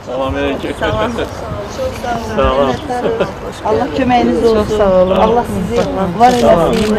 Salam aleyküm. Salam. Sağ olun. Allah köməyiniz olsun. Çok sağ olun. Allah sizi var eləsin.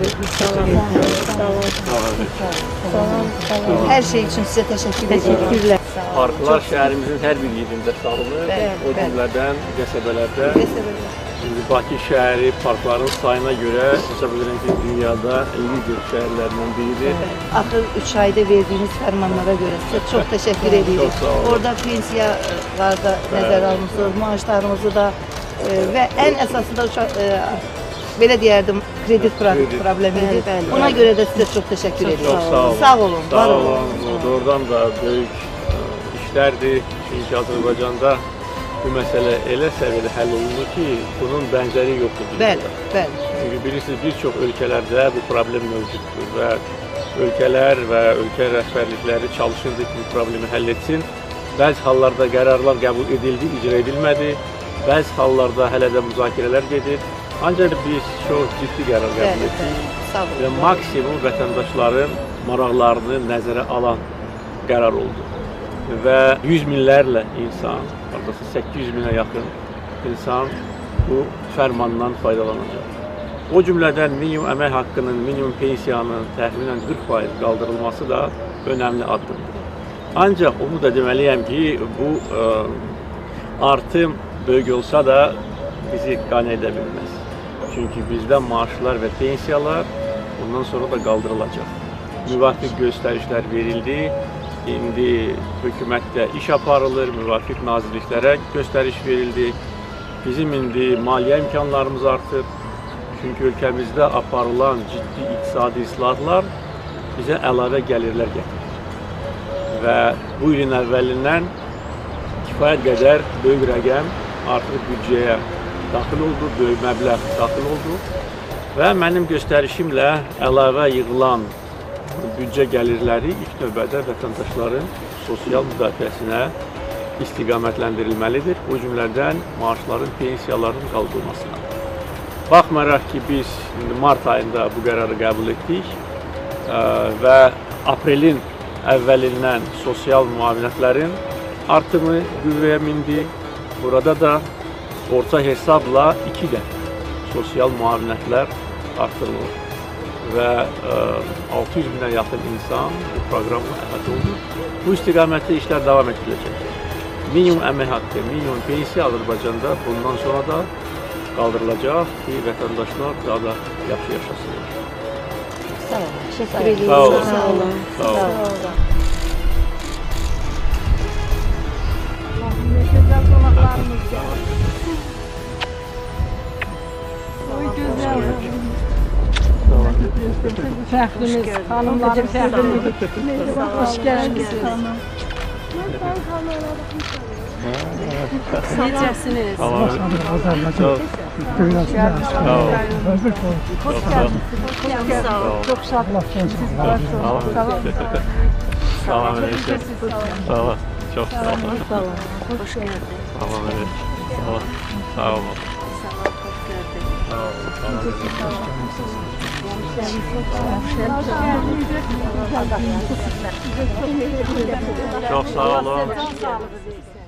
Hər şey üçün sizə təşəkkür edirəm. Teşekkürler. Parklar şəhərimizin hər bir yerində salınır. O cümlədən qəsəbələrdə. Şimdi Bakı şəhəri parkların sayına görə hesab edirəm ki, dünyada lider şəhərlərindən biridir. Axır 3 ayda verdiyiniz fərmanlara görə sizə çox təşəkkür edirik. Çox sağ olun. Orada pensiyalar da nəzərə almışsınız, maaşlarımızı da və ən əsası da belə deyərdim, kredit problemi idi. Buna görə də sizə çox təşəkkür edirik. Çox sağ olun. Sağ olun, var Sağ olun. olun. Doğrudan da böyük işlərdir. Çünki Azərbaycanda bu məsələ elə səviyyədə həll olunur ki, bunun bənzəri yoxdur. Bəli, bəli. Çünki bilirsiniz, bir çox ölkələrdə bu problem mövcuddur və ölkələr və ölkə rəhbərlikləri çalışırdı ki, bu problemi həll etsin. Bəzi hallarda qərarlar qəbul edildi, icra edilmədi. Bəzi hallarda hələ də müzakirələr gedir. Ancaq biz çox ciddi qərar qəbul etdik və maksimum vətəndaşların maraqlarını nəzərə alan qərar oldu. Və 100 minlərlə insan, 800 minə yaxın insan bu fərmandan faydalanacaq. O cümlədən minimum əmək haqqının, minimum pensiyanın təxminən 40% qaldırılması da önəmli addımdır. Ancaq onu da deməliyəm ki, bu artım böyük olsa da bizi qane edə bilməz. Çünki bizdə maaşlar və pensiyalar ondan sonra da qaldırılacaq. Müvafiq göstərişlər verildi. İndi hökumətdə iş aparılır, müvafiq nazirliklərə göstəriş verildi. Bizim indi maliyyə imkanlarımız artır. Çünki ölkəmizdə aparılan ciddi iqtisadi islahatlar bizə əlavə gəlirlər gətirir. Və bu ilin əvvəlindən kifayət qədər böyük rəqəm artıq büdcəyə daxil oldu, böyük məbləğ daxil oldu. Və mənim göstərişimlə əlavə yığılan büdcə gəlirləri ilk növbədə vətəndaşların sosial müdafiəsinə istiqamətləndirilməlidir. O cümlədən maaşların, pensiyaların qaldırılmasına. Baxmayaraq ki, biz mart ayında bu qərarı qəbul etdik və aprelin əvvəlindən sosial müavinətlərin artımı qüvvəyə mindi. Burada da orta hesabla 2 dəfə sosial müavinətlər artırılır və 600 minə yaxın insan bu proqramla əhatə olunur. Bu istiqamətdə işlər davam ediləcək. Minimum əmək haqqı, minimum pensiya Azərbaycanda bundan sonra da qaldırılacaq ki, vətəndaşlar daha da yaxşı yaşasınlar. Sağ olun. Təşəkkür edirik. Sağ olun. Sağ olun. Sağ olun. Ne güzel konaklarımız ya. Oy güzel. Fəxrimiz, xanımların fəxrimiz. Hoş geldiniz. Necəsiniz? Sağ olun. Çok şadlar. Sağ olun. Sağ olun. Çok sağ olun. Hoş geldiniz. Sağ olun. Sağ olun. Çok sağ olun.